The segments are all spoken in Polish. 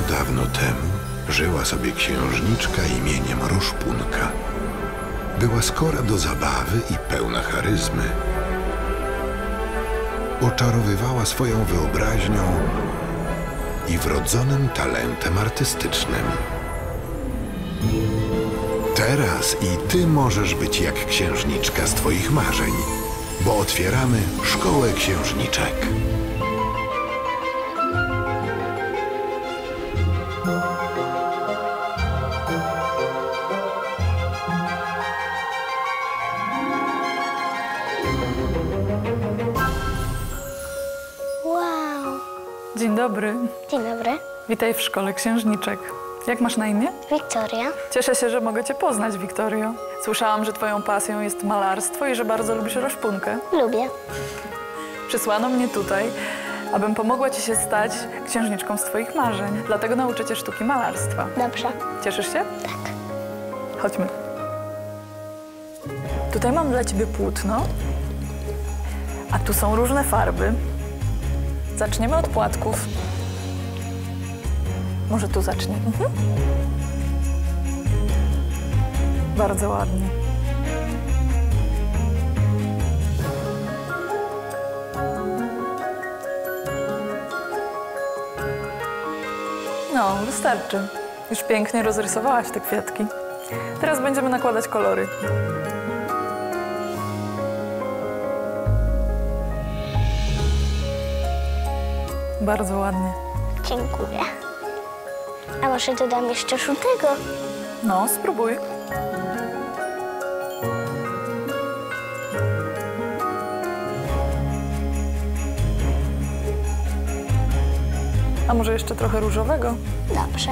dawno temu żyła sobie księżniczka imieniem Roszpunka. Była skora do zabawy i pełna charyzmy. Oczarowywała swoją wyobraźnią i wrodzonym talentem artystycznym. Teraz i ty możesz być jak księżniczka z twoich marzeń, bo otwieramy Szkołę Księżniczek. Wow. Dzień dobry. Dzień dobry. Witaj w Szkole Księżniczek. Jak masz na imię? Wiktoria. Cieszę się, że mogę cię poznać, Wiktorio. Słyszałam, że twoją pasją jest malarstwo i że bardzo lubisz Roszpunkę. Lubię. Przysłano mnie tutaj, abym pomogła ci się stać księżniczką z twoich marzeń. Dlatego nauczę cię sztuki malarstwa. Dobrze. Cieszysz się? Tak. Chodźmy. Tutaj mam dla ciebie płótno, a tu są różne farby. Zaczniemy od płatków. Może tu zacznie. Bardzo ładnie. No, wystarczy. Już pięknie rozrysowałaś te kwiatki. Teraz będziemy nakładać kolory. Bardzo ładnie. Dziękuję. A może dodam jeszcze żółtego? No, spróbuj. A może jeszcze trochę różowego? Dobrze.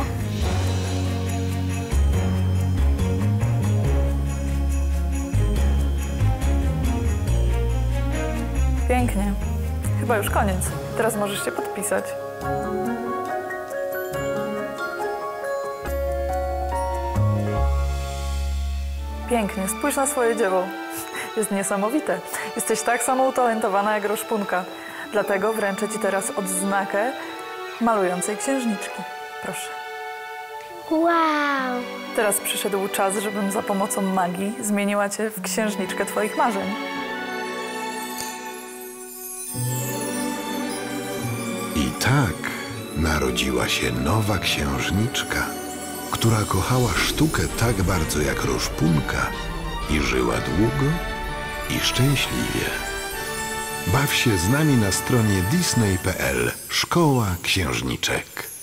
Pięknie. Chyba już koniec. Teraz możesz się podpisać. Pięknie. Spójrz na swoje dzieło. Jest niesamowite. Jesteś tak samo utalentowana jak Roszpunka. Dlatego wręczę ci teraz odznakę malującej księżniczki. Proszę. Wow. Teraz przyszedł czas, żebym za pomocą magii zmieniła cię w księżniczkę twoich marzeń. I tak narodziła się nowa księżniczka, która kochała sztukę tak bardzo jak Roszpunka i żyła długo i szczęśliwie. Baw się z nami na stronie disney.pl. Szkoła Księżniczek.